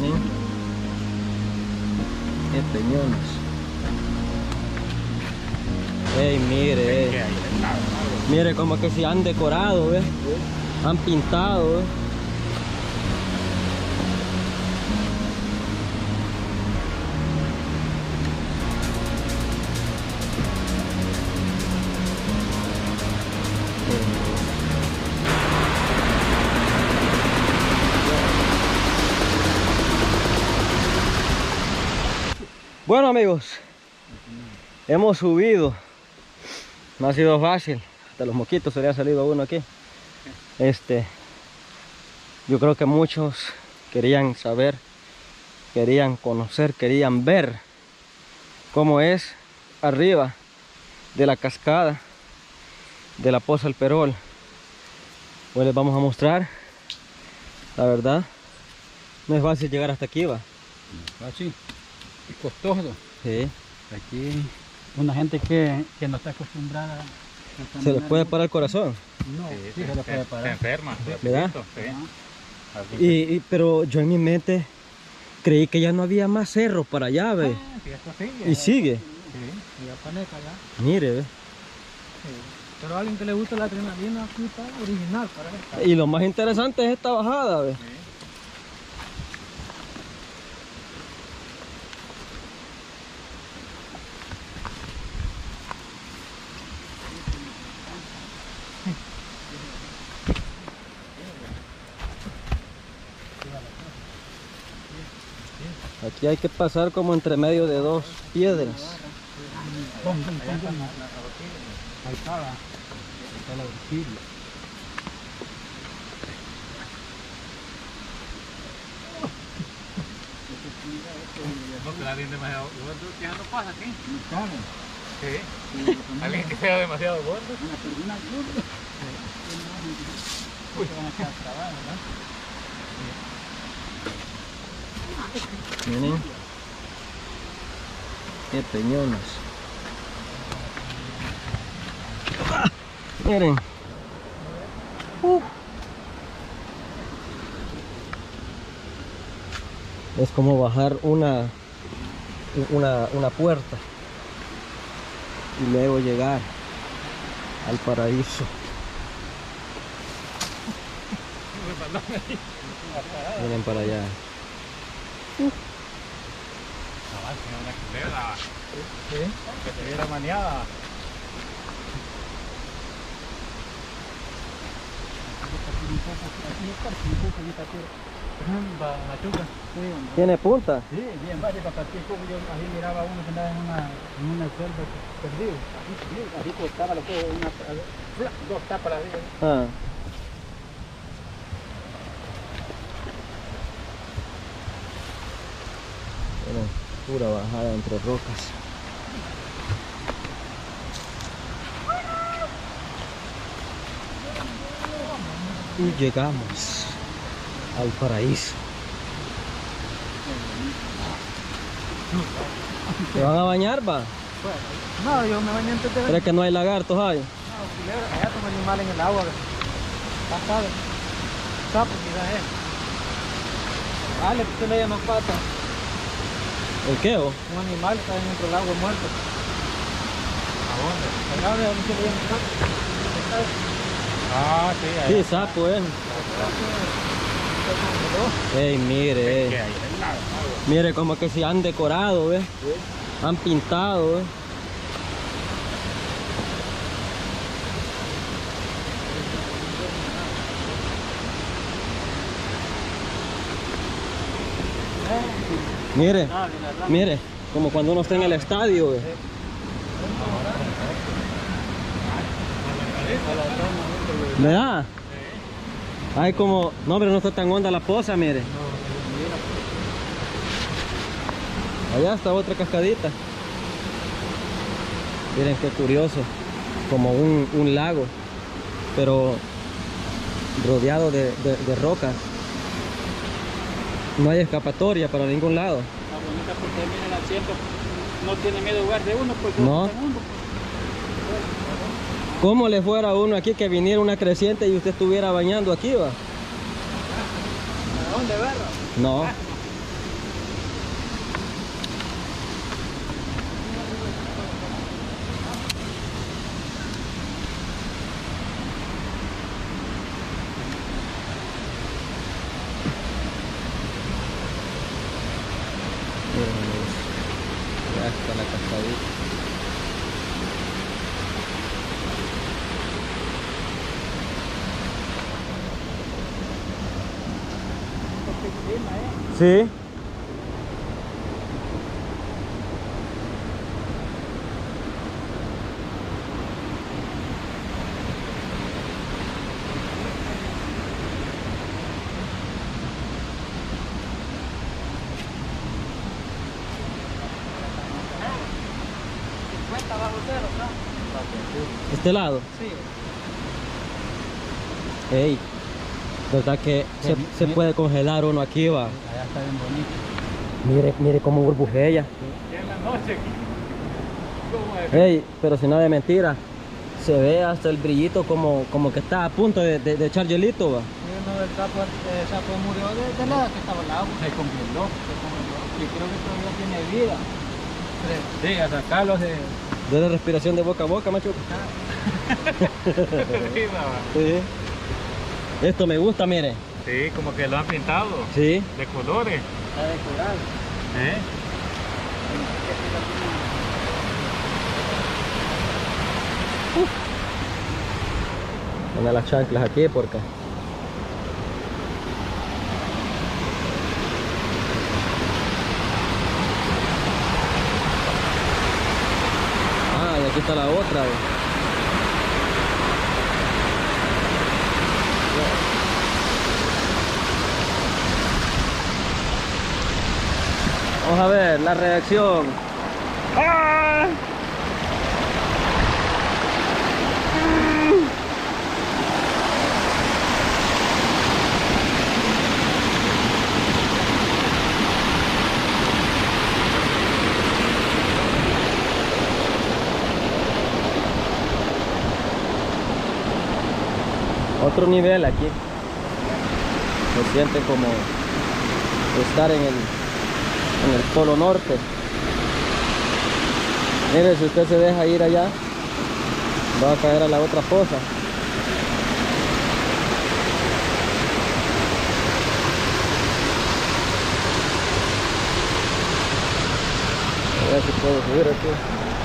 Miren. Qué peñones. Ey, mire, mire como que se han decorado, ¿ves? Han pintado, ¿ves? Bueno amigos, hemos subido, no ha sido fácil, hasta los mosquitos se le ha salido uno aquí. Yo creo que muchos querían saber, querían conocer, querían ver cómo es arriba de la cascada de la Poza del Perol. Hoy les vamos a mostrar, la verdad, no es fácil llegar hasta aquí, va. Así. Es costoso. Sí. Aquí una gente que no está acostumbrada a ¿Se les puede parar el corazón? No, sí, se le puede parar. Se enferma. ¿Verdad? Sí. Pero yo en mi mente creí que ya no había más cerros para allá, ve. Sí, esto sigue. Y sigue. Sí, ya paneca ya. Mire, ve. Sí. Pero a alguien que le gusta la adrenalina aquí está original para esta. Y lo más interesante es esta bajada, ve. Aquí hay que pasar como entre medio de dos piedras. Ahí está la orquídea. No, que alguien demasiado gordo, ya no pasa aquí. Claro. Sí. Alguien que sea demasiado gordo. Una persona gorda. Uy, van a quedar trabados, ¿verdad? Miren. Qué peñones. Miren. Es como bajar una puerta y luego llegar al paraíso. Miren para allá. Una culebra. Sí. Que se viera maniada. ¿Tiene punta? Sí, bien, vaya para partir poco. Yo ahí miraba a uno que andaba en una selva perdido. Así cortaba lo que dos tapas arriba. Ah. Miren, pura bajada entre rocas. Y llegamos al paraíso. ¿Se van a bañar, va? No, yo me bañé antes de ¿Crees que no hay lagartos ahí? No, culebra, allá como animal en el agua. Pasado. Sapo, quizás es. Vale, que usted le llama pata. ¿El qué? Oh? Un animal que está dentro del agua muerto. ¿A dónde? Allá donde se le llama sapo. Ah, sí, ahí. Sí, sapo, Ey, mire, Que ahí. mire como que se han decorado, ¿ves? Han pintado, ¿ves? Mire, mire, como cuando uno está en el estadio, ¿ves? ¿Verdad? Hay como, no, pero no está tan honda la poza, mire. Allá está otra cascadita. Miren qué curioso, como un lago, pero rodeado de rocas. No hay escapatoria para ningún lado. Está bonita porque miren el asiento. No tiene miedo de jugar de uno porque No. está en uno. ¿Cómo le fuera a uno aquí que viniera una creciente y usted estuviera bañando aquí, va? ¿A dónde verlo? No. está la cascadita. Sí. ¿Este lado? Sí. Ey, ¿verdad que se puede congelar uno aquí, va? Allá está bien bonito. Mire cómo burbujea. Y en la noche aquí. ¿Cómo es? Ey, pero si no es mentira, se ve hasta el brillito como que está a punto de echar hielito, va. Sí, uno del sapo murió de la que estaba el agua. Se congeló. Y creo que todavía tiene vida. Sí, a sacarlos de... De la respiración de boca a boca, macho. arriba, va. Sí. Esto me gusta, mire. Sí, como que lo han pintado. Sí. De colores. Está decorado. ¿Eh? Pone las chanclas aquí porque... Ah, y aquí está la otra. Vamos a ver la reacción. ¡Ah! Otro nivel aquí. Se siente como estar en el polo norte. Mire, si usted se deja ir allá, va a caer a la otra fosa. A ver si puedo subir aquí.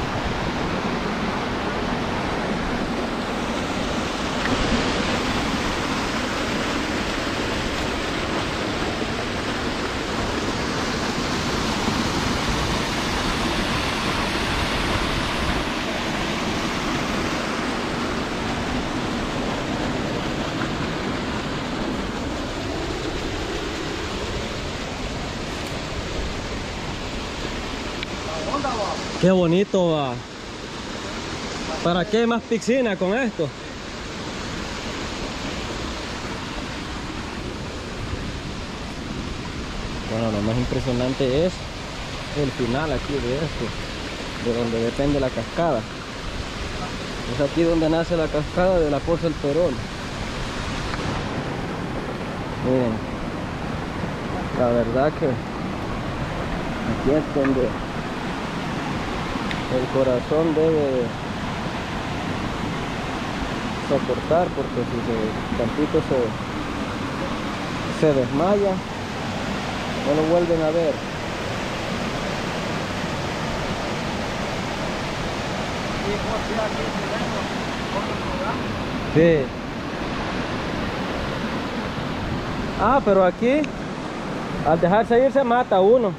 Qué bonito va. ¿Para qué más piscina con esto? Bueno, lo más impresionante es el final aquí de esto, de donde depende la cascada. Es aquí donde nace la cascada de la Poza del Perón. Miren, la verdad que aquí es donde el corazón debe soportar, porque si tantito se desmaya, no lo vuelven a ver. Sí. Ah, pero aquí, al dejarse ir se mata uno.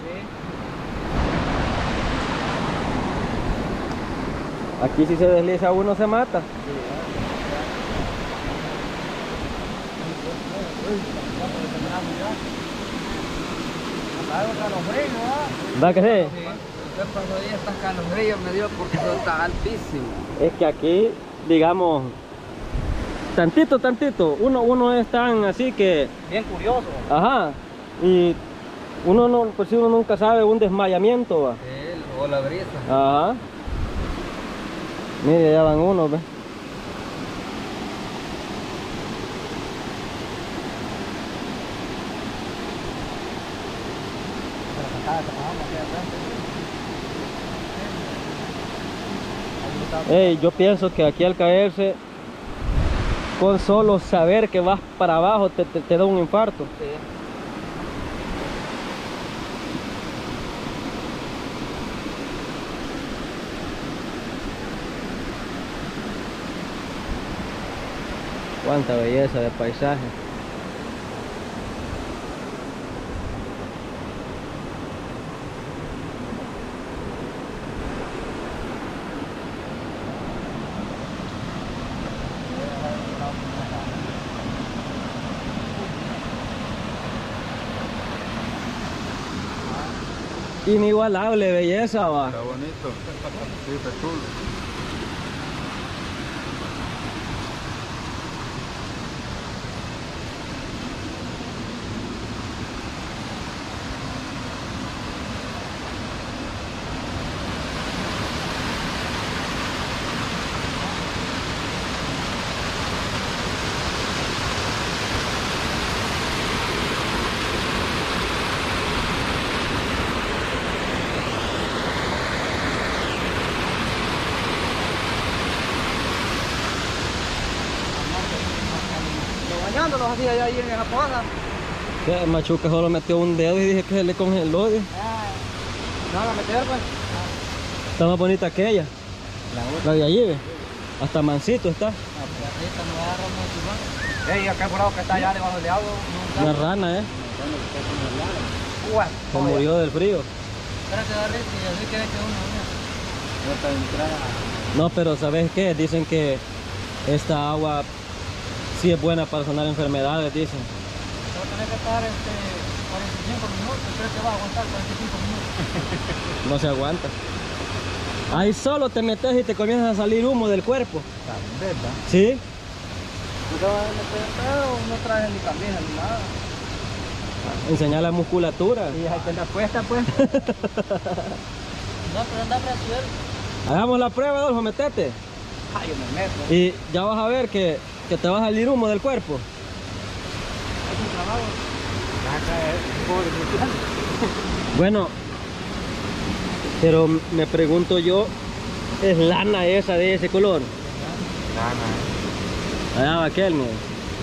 Aquí si se desliza uno se mata. ¿Va que sí? Usted pasó ahí estas calofríos me dio porque eso está altísimo. Es que aquí, digamos, tantito, uno es tan así que... Bien curioso. Ajá, y uno no, pues si uno nunca sabe un desmayamiento, va. O la brisa. Ajá. Mire, ya van unos, ¿ves? Ey, yo pienso que aquí al caerse, con solo saber que vas para abajo te da un infarto. Sí. Cuánta belleza de paisaje. Inigualable belleza, va. Está bonito. Sí, está chulo. Bañándolos así allá ahí en esa poza. Que Machuca solo metió un dedo y dije que se le congeló. No van a meter pues. Está más bonita que ella. La de allí, ve. Hasta mansito está. Ey, acá por lado que está allá debajo del agua. Una rana, se murió del frío. Espérate, darle, y así que uno. No, pero ¿sabes qué? Dicen que esta agua sí es buena para sanar enfermedades, dicen. Va a tener que estar 45 minutos, creo que va a aguantar 45 minutos. No se aguanta. Ahí solo te metes y te comienzas a salir humo del cuerpo. ¿Verdad? ¿Sí? No trae ni camisa ni nada. Enseñar la musculatura. Y hay que andar puesta pues. No, pero anda para suelo. Hagamos la prueba, Adolfo, metete. Ay, yo me meto. Y ya vas a ver que te va a salir humo del cuerpo. Es un trabajo. Va a caer pobre. Bueno, pero me pregunto yo, ¿es lana esa de ese color? Lana. Allá va aquel, mira.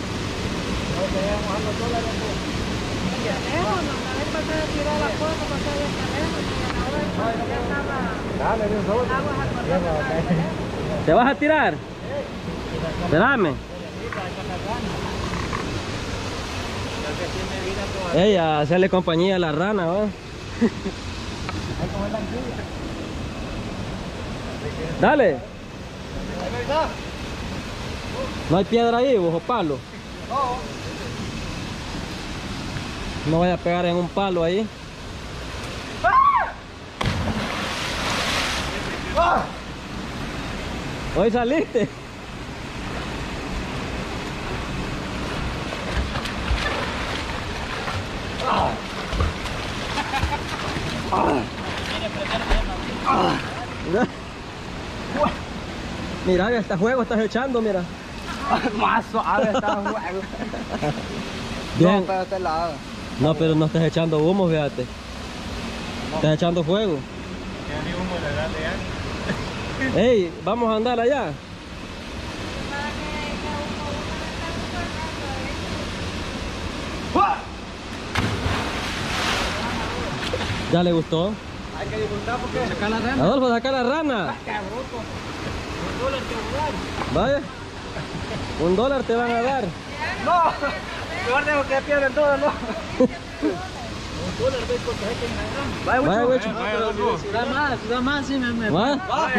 Dale, de un solo. ¿Te vas a tirar? Espérame. Ella, hacerle compañía a la rana, ¿va? Dale. No hay piedra ahí, ojo palo. No vaya a pegar en un palo ahí. Hoy saliste. Mira, hasta juego estás echando, mira. Más suave está el juego. Bien. No, pero este lado. No, pero no estás echando humo, fíjate. Estás echando fuego. Ya ni humo le da ya. Ey, vamos a andar allá. ¿Ya le gustó? Hay que disfrutar porque sacar la rana. Adolfo, saca la rana. Vaya. $1 te van a dar. No, mejor dejo que pierden todo, no. Vaya, güey. Da más, sí, me. Va,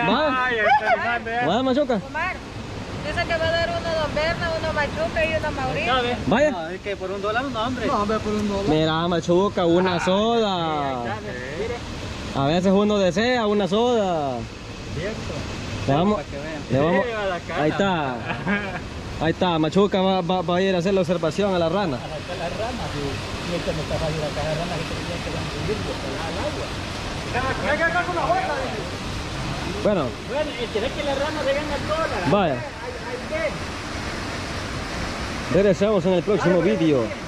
va, Machuca. Omar, dice que va a dar uno Don Berna, uno Machuca y uno Mauricio. Vaya. No, es que por $1 no, hombre. No, hombre, por $1. Mira, Machuca, una soda. A veces uno desea una soda. Le vamos, ahí está. Ahí está, Machuca va a ir a hacer la observación a la rana. A la rana, sí. Y este me está fácil acá la rana que tenía que ir al agua. Bueno, Bueno, y querés que la rana se venga sola. vaya. Regresamos en el próximo vídeo.